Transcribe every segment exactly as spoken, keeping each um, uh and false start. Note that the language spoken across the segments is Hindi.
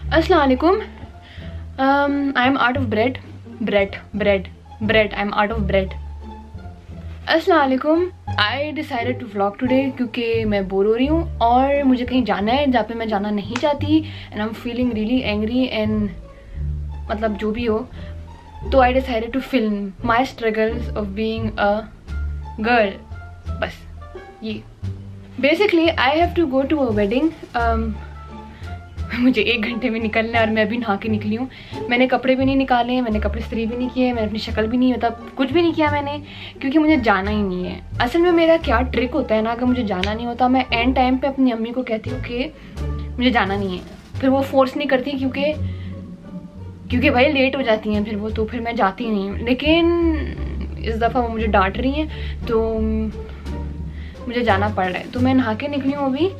Assalamu alaikum. Um, I am out of bread. Bread, bread, bread. I am out of bread. Assalamu alaikum. I decided to vlog today क्योंकि मैं बोर हो रही हूँ और मुझे कहीं जाना है जहाँ पे मैं जाना नहीं चाहती and I'm feeling really angry and मतलब जो भी हो, तो I decided to film my struggles of being a girl. बस ये. Basically I have to go to a wedding. Um, मुझे एक घंटे में निकलना है और मैं अभी नहा के निकली हूँ. मैंने कपड़े भी नहीं निकाले हैं, मैंने कपड़े इस्त्री भी नहीं किए, मैंने अपनी शक्ल भी नहीं, मतलब कुछ भी नहीं किया मैंने, क्योंकि मुझे जाना ही नहीं है. असल में मेरा क्या ट्रिक होता है ना, अगर मुझे जाना नहीं होता मैं एंड टाइम पे अपनी अम्मी को कहती हूँ कि मुझे जाना नहीं है, फिर वो फोर्स नहीं करती क्योंकि क्योंकि भाई लेट हो जाती हैं फिर वो, तो फिर मैं जाती नहीं हूँ. लेकिन इस दफ़ा वो मुझे डांट रही हैं तो मुझे जाना पड़ रहा है. तो मैं नहा के निकली हूँ अभी.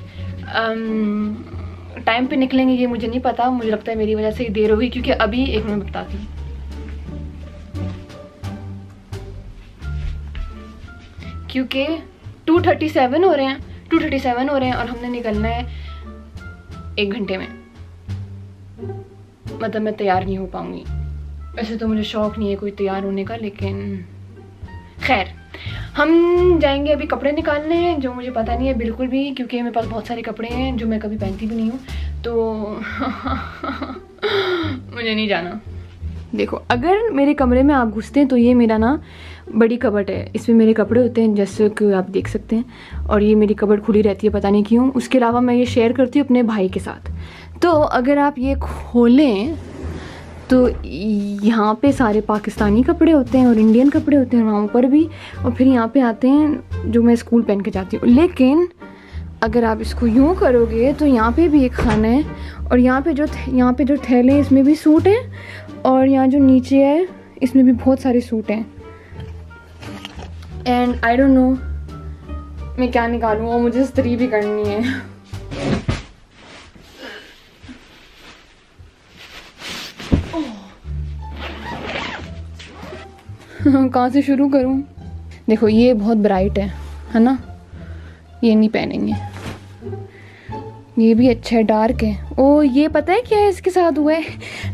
टाइम पे निकलेंगे ये मुझे नहीं पता, मुझे लगता है मेरी वजह से ही देर होगी, क्योंकि अभी एक मिनट बताती हूँ. क्योंकि टू थर्टी सेवन हो रहे हैं टू थर्टी सेवन हो रहे हैं और हमने निकलना है एक घंटे में. मतलब मैं तैयार नहीं हो पाऊंगी. वैसे तो मुझे शौक नहीं है कोई तैयार होने का, लेकिन खैर हम जाएंगे. अभी कपड़े निकालने हैं जो मुझे पता नहीं है बिल्कुल भी, क्योंकि मेरे पास बहुत सारे कपड़े हैं जो मैं कभी पहनती भी नहीं हूँ, तो मुझे नहीं जाना. देखो अगर मेरे कमरे में आप घुसते हैं तो ये मेरा ना बड़ी कबर्ड है, इसमें मेरे कपड़े होते हैं जैसे कि आप देख सकते हैं, और ये मेरी कबर्ड खुली रहती है पता नहीं क्यों. उसके अलावा मैं ये शेयर करती हूँ अपने भाई के साथ. तो अगर आप ये खोलें तो यहाँ पे सारे पाकिस्तानी कपड़े होते हैं और इंडियन कपड़े होते हैं वहाँ पर भी, और फिर यहाँ पे आते हैं जो मैं स्कूल पहन के जाती हूँ. लेकिन अगर आप इसको यूँ करोगे तो यहाँ पे भी एक खाना है, और यहाँ पे जो यहाँ पे जो थैले हैं इसमें भी सूट हैं, और यहाँ जो नीचे है इसमें भी बहुत सारे सूट हैं. एंड आई डोंट नो मैं क्या निकालूँ, और मुझे इस्त्री भी करनी है. कहाँ से शुरू करूँ? देखो ये बहुत ब्राइट है है ना, ये नहीं पहनेंगे. ये भी अच्छा है, डार्क है. ओ ये पता है क्या है इसके साथ हुआ है?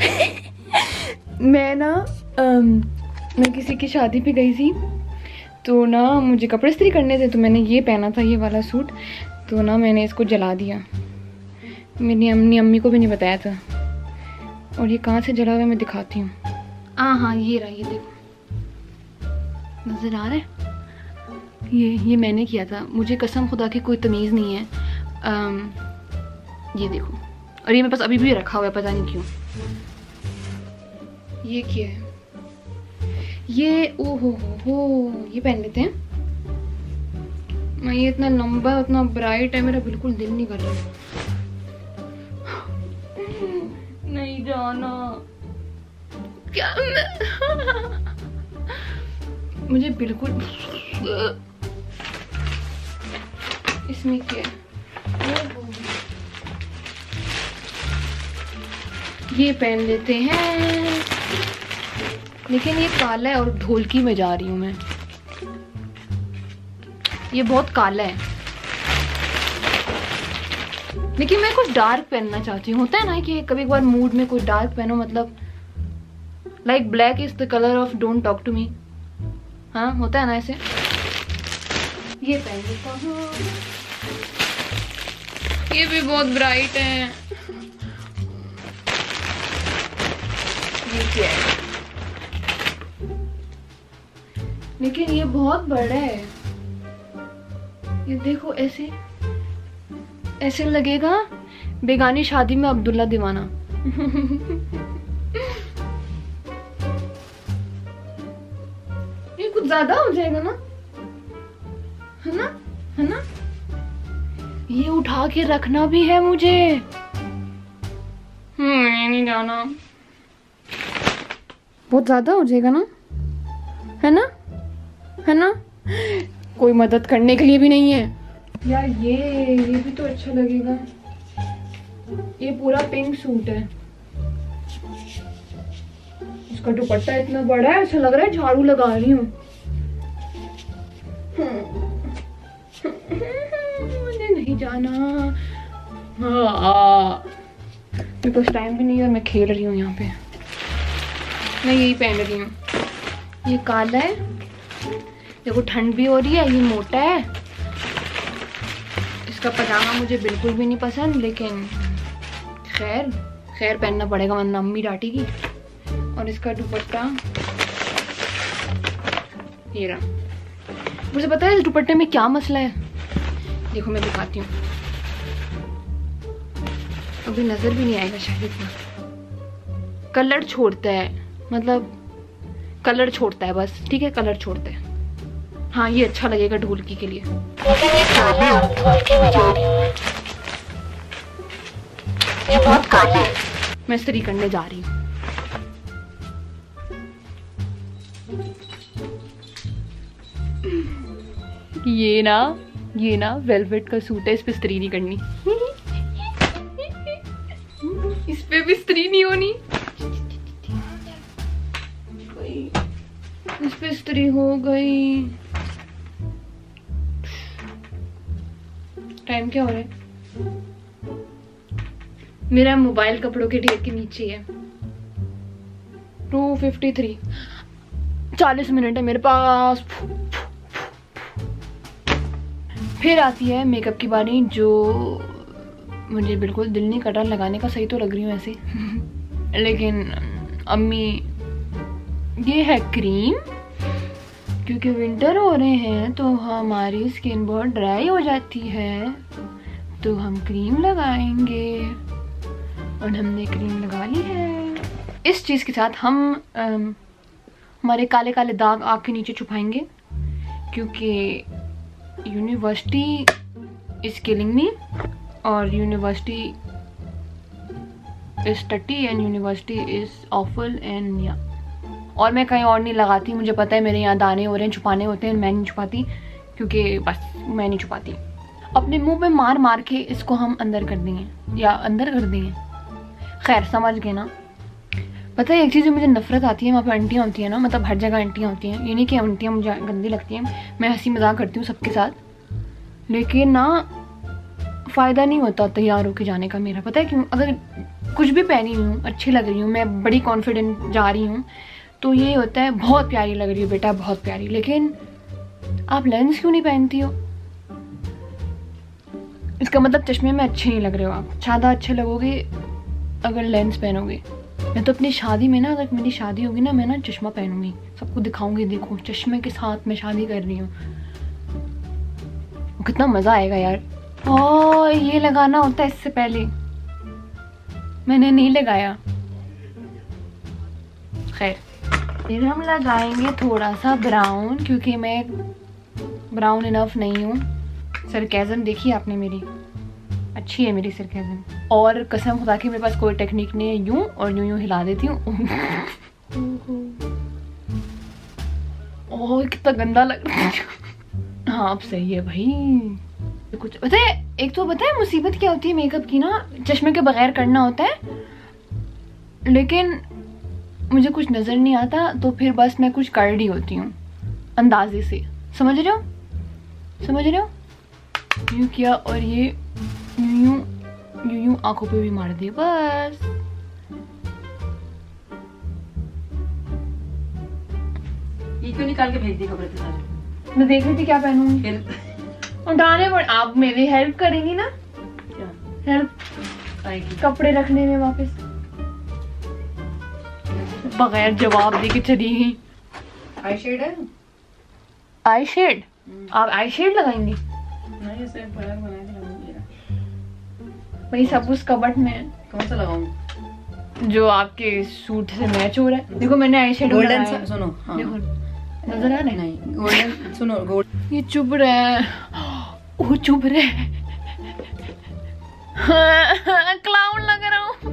मैं ना अम, मैं किसी की शादी पे गई थी, तो ना मुझे कपड़े इस्त्री करने थे, तो मैंने ये पहना था ये वाला सूट, तो ना मैंने इसको जला दिया. मेरी अम्मी अम्मी को भी नहीं बताया था. और ये कहाँ से जला हुआ है मैं दिखाती हूँ. हाँ हाँ ये रहा, ये देखो नज़र आ रहा है. ये ये मैंने किया था, मुझे कसम खुदा की कोई तमीज़ नहीं है. आम, ये देखो, और ये मेरे पास अभी भी रखा हुआ है पता नहीं क्यों. ये क्या है ये? ओ हो हो हो ये पहन लेते हैं. मैं ये इतना लंबा इतना ब्राइट है, मेरा बिल्कुल दिल नहीं कर रहा. नहीं जाना क्या मुझे बिल्कुल. इसमें क्या ये पहन लेते हैं, लेकिन ये काला है और ढोलकी में जा रही हूँ मैं. ये बहुत काला है, लेकिन मैं कुछ डार्क पहनना चाहती हूँ. होता है ना कि कभी कभार मूड में कुछ डार्क पहनो, मतलब like black is the colour of don't talk to me. हाँ होता है ना ऐसे. ये पहन लेता हूँ. ये भी बहुत ब्राइट है. ये क्या है? लेकिन ये बहुत बड़ा है. ये देखो ऐसे ऐसे लगेगा बेगानी शादी में अब्दुल्ला दीवाना. कुछ ज्यादा हो जाएगा ना, है ना है ना. ये उठा के रखना भी है मुझे. हम्म नहीं जाना, बहुत ज्यादा हो जाएगा ना, है ना है ना. कोई मदद करने के लिए भी नहीं है यार. ये ये भी तो अच्छा लगेगा. ये पूरा पिंक सूट है, इसका दुपट्टा इतना बड़ा है, ऐसा लग रहा है झाड़ू लगा रही हूँ. मुझे नहीं जाना. हाँ मेरे पास टाइम भी नहीं है और मैं खेल रही हूँ यहाँ पे। मैं यही पहन रही हूँ, ये काला है, देखो ठंड भी हो रही है, ये मोटा है। इसका पजामा मुझे बिल्कुल भी नहीं पसंद, लेकिन खैर खैर पहनना पड़ेगा वरना अम्मी डांटेगी। और इसका दुपट्टा ये रहा। मुझे पता है इस दुपट्टे में क्या मसला है, देखो मैं दिखाती हूँ। अभी नजर भी नहीं आएगा शायद इतना। कलर छोड़ता है, मतलब कलर छोड़ता है बस, ठीक है, कलर छोड़ता है। हाँ ये अच्छा लगेगा ढोलकी के लिए। ये बहुत काला है। मैं इस्त्री करने जा रही हूँ। ये ना ये ना वेलवेट का सूट है, इस पे इस्त्री नहीं करनी। इस पे भी इस्त्री नहीं होनी, इस पे इस्त्री हो गई। टाइम क्या हो रहा है? मेरा मोबाइल कपड़ों के ढेर के नीचे है। टू फिफ्टी थ्री, चालीस मिनट है मेरे पास। फिर आती है मेकअप की बारी, जो मुझे बिल्कुल दिल नहीं कर रहा लगाने का। सही तो लग रही हूँ ऐसे लेकिन अम्मी, ये है क्रीम, क्योंकि विंटर हो रहे हैं तो हमारी स्किन बहुत ड्राई हो जाती है, तो हम क्रीम लगाएंगे। और हमने क्रीम लगा ली है। इस चीज़ के साथ हम अम, हमारे काले काले दाग आँख के नीचे छुपाएंगे, क्योंकि यूनिवर्सिटी इज किलिंग मी, और यूनिवर्सिटी इज टट्टी and university is awful and या। और मैं कहीं और नहीं लगाती, मुझे पता है मेरे यहाँ दाने हो रहे हैं, छुपाने होते हैं, मैं नहीं छुपाती, क्योंकि बस मैं नहीं छुपाती। अपने मुंह पे मार मार के इसको हम अंदर कर देंगे, या अंदर कर देंगे, खैर समझ गए ना। पता है एक चीज़ जो मुझे नफरत आती है, वहाँ पे आंटियाँ होती हैं ना, मतलब हर जगह आंटियाँ होती हैं, ये नहीं कि आंटियाँ मुझे गंदी लगती हैं, मैं हंसी मजाक करती हूँ सबके साथ, लेकिन ना फ़ायदा नहीं होता तैयार होके जाने का मेरा। पता है क्यों? अगर कुछ भी पहनी हूँ, अच्छी लग रही हूँ, मैं बड़ी कॉन्फिडेंट जा रही हूँ, तो ये होता है बहुत प्यारी लग रही हो बेटा, बहुत प्यारी, लेकिन आप लेंस क्यों नहीं पहनती हो? इसका मतलब चश्मे में अच्छे नहीं लग रहे हो आप। ज़्यादा अच्छे लगोगे अगर लेंस पहनोगे। मैं तो अपनी शादी में ना, अगर मेरी शादी होगी ना, मैं ना चश्मा पहनूंगी, सबको दिखाऊंगी, देखो चश्मे के साथ मैं शादी कर रही हूँ। कितना मज़ा आएगा यार। ओ ये लगाना होता है इससे पहले, मैंने नहीं लगाया। खैर फिर हम लगाएंगे थोड़ा सा ब्राउन, क्योंकि मैं ब्राउन इनफ नहीं हूँ। सरकेज़म देखी आपने मेरी, अच्छी है मेरी सरकेज़म। और कसम खुदा की मेरे पास कोई टेक्निक नहीं है, यूं और यूं यूं हिला देती हूँ। ओह कितना गंदा लग रहा है। हाँ अब सही है भाई। कुछ पता है, एक तो पता है मुसीबत क्या होती है मेकअप की ना, चश्मे के बगैर करना होता है, लेकिन मुझे कुछ नज़र नहीं आता, तो फिर बस मैं कुछ कर रही होती हूँ अंदाजे से। समझ रहे हो? समझ रहे हो? यूँ किया और ये यूँ यूँ यूँ आंखों पे भी मार दिए बस। ये क्यों निकाल के भेज दी कपड़े के सारे? मैं देख रही थी क्या पहनूंगी। उठाने पर आप मेरी हेल्प करेंगी ना? क्या हेल्प आएगी कपड़े रखने में वापस। बगैर जवाब दे के चली गई। आई शेड है? Eye shade? आप आई शेड लगाएंगी? नहीं ऐसे बना बना के लगाऊंगी। वही सब उस कबर्ड में। कौन सा लगाऊं? जो आपके सूट से मैच हो रहा है। देखो मैंने आई शेड गोल्डन सा, सुनो हाँ। देखो नजर आ रहा है? नहीं गोल्डन, सुनो गोल्ड। ये चुभ रहा है, वो चुभ रहा है। क्लाउन लग रहा हूँ।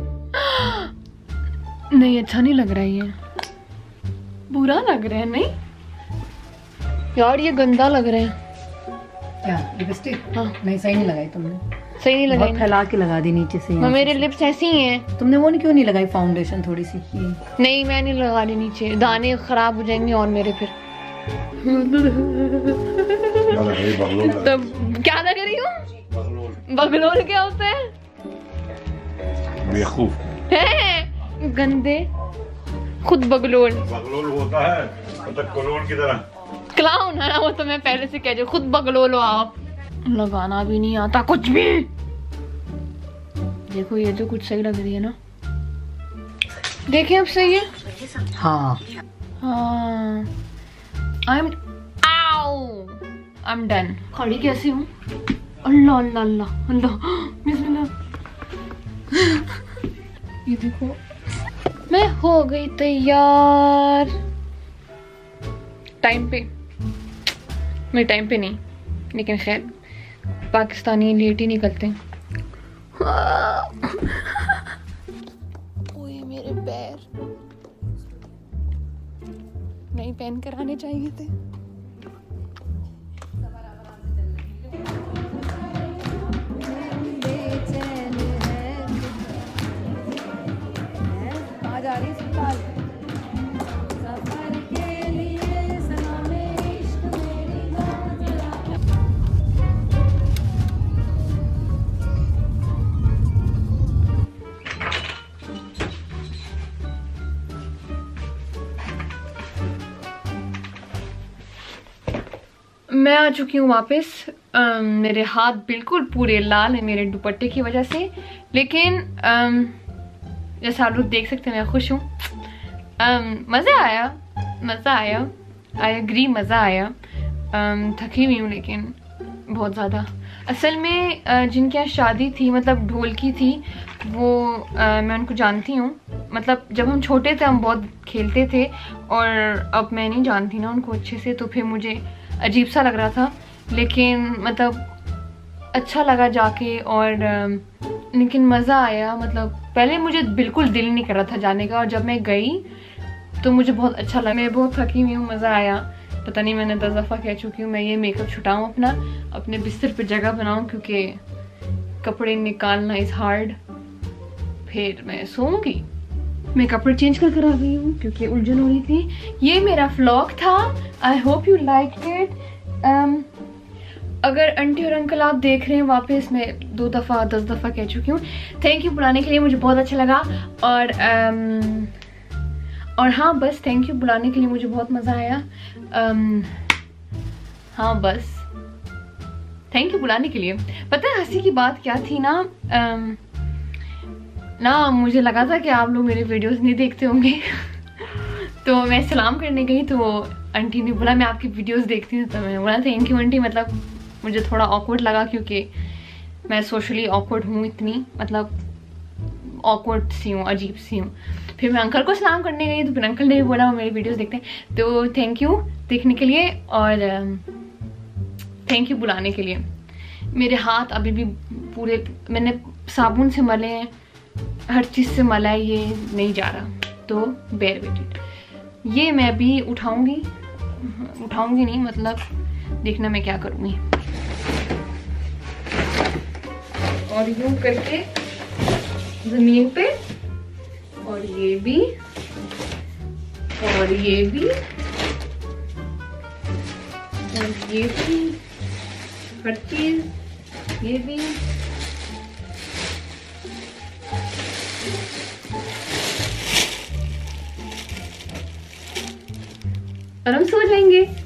नहीं अच्छा नहीं लग रहा है, ये बुरा लग रहा है। नहीं यार ये गंदा लग रहा है। क्या लिपस्टिक? हाँ नहीं सही नहीं लगाई तुमने। सही नहीं लगाई, फैला के लगा दी नीचे से। मेरे लिप्स ऐसी ही हैं। तुमने वो क्यों नहीं लगाई फाउंडेशन थोड़ी सी? नहीं मैं नहीं लगा रही, नीचे दाने खराब हो जाएंगे और मेरे फिर। तब क्या लग रही हूँ? बगलोल क्या होता है? बेवकूफ गंदे खुद बगलोल बगलोल होता है मतलब कलोन की तरह। क्लाउन है ना वो, तो मैं पहले से कह रही हूँ खुद बगलोल हो आप। लगाना भी नहीं आता कुछ भी। देखो ये तो कुछ सही लग रही है ना, देखें अब सही है। हाँ हाँ आई एम आओ आई एम डन। खड़ी कैसे हूँ? अल्लाह अल्लाह अल्लाह अल्लाह बिस्मिल्लाह। ये देखो मैं हो गई तैयार टाइम पे। मैं टाइम पे नहीं, लेकिन खैर पाकिस्तानी लेट ही निकलते हैं। ओए मेरे पैर नहीं पहन कर आने चाहिए थे। मैं आ चुकी हूँ वापस। um, मेरे हाथ बिल्कुल पूरे लाल हैं मेरे दुपट्टे की वजह से, लेकिन um, जैसा आप लोग देख सकते हैं मैं खुश हूँ। um, मज़ा आया मज़ा आया आई एग्री मज़ा आया। um, थकी हुई हूँ लेकिन बहुत ज़्यादा। असल में uh, जिनके यहाँ शादी थी, मतलब ढोल की थी, वो uh, मैं उनको जानती हूँ। मतलब जब हम छोटे थे हम बहुत खेलते थे, और अब मैं नहीं जानती ना उनको अच्छे से, तो फिर मुझे अजीब सा लग रहा था, लेकिन मतलब अच्छा लगा जाके। और लेकिन मज़ा आया। मतलब पहले मुझे बिल्कुल दिल नहीं कर रहा था जाने का, और जब मैं गई तो मुझे बहुत अच्छा लगा। मैं बहुत थकी हुई हूँ, मज़ा आया। पता नहीं मैंने दस दफ़ा कह चुकी हूँ मैं ये मेकअप छुटाऊँ अपना, अपने बिस्तर पे जगह बनाऊँ, क्योंकि कपड़े निकालना इज़ हार्ड। फिर मैं सोऊंगी। मैं कपड़े चेंज कर कर आ गई हूँ क्योंकि उलझन हो रही थी। ये मेरा व्लॉग था, I hope you like it. अगर आंटी और अंकल आप देख रहे हैं वापस, मैं दो दफ़ा दस दफ़ा कह चुकी हूँ, थैंक यू बुलाने के लिए, मुझे बहुत अच्छा लगा। और um, और हाँ बस थैंक यू बुलाने के लिए, मुझे बहुत मज़ा आया। um, हाँ बस थैंक यू बुलाने के लिए। पता है हंसी की बात क्या थी ना, um, ना मुझे लगा था कि आप लोग मेरे वीडियोस नहीं देखते होंगे तो मैं सलाम करने गई तो आंटी ने बोला मैं आपकी वीडियोस देखती हूँ, तो मैंने बोला थैंक यू आंटी। मतलब मुझे थोड़ा ऑकवर्ड लगा क्योंकि मैं सोशली ऑकवर्ड हूँ इतनी, मतलब ऑकवर्ड सी हूँ, अजीब सी हूँ। फिर मैं अंकल को सलाम करने गई तो फिर अंकल ने भी बोला वो मेरी वीडियोस देखते हैं, तो थैंक यू देखने के लिए और थैंक यू बुलाने के लिए। मेरे हाथ अभी भी पूरे मैंने साबुन से मले हैं, हर चीज़ से मला है, ये नहीं जा रहा, तो बेयर विद इट। ये मैं अभी उठाऊंगी उठाऊंगी नहीं, मतलब देखना मैं क्या करूँगी। और यूं करके जमीन पे, और ये भी, और ये भी, और ये भी, हर चीज, ये भी। और हम सो जाएंगे।